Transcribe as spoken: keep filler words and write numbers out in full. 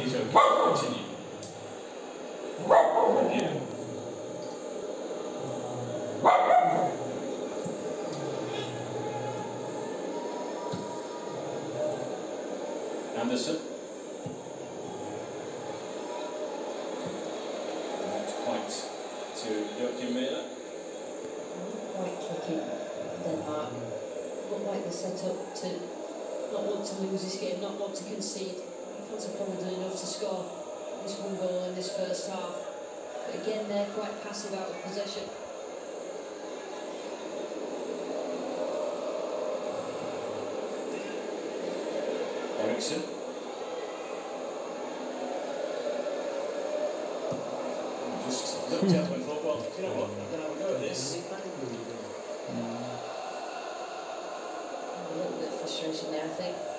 He's okay. Continue. Review. Anderson. Not quite to Joachim Mæhle. Not quite kicking Denmark. Looked like they set up to not want to lose this game, not want to concede. France have probably done enough to score this one goal in this first half. But again, they're quite passive out of possession. Eriksson. Just looked up and thought, well, you know what, I'm going to have a go at this. A little bit of frustration there, I think.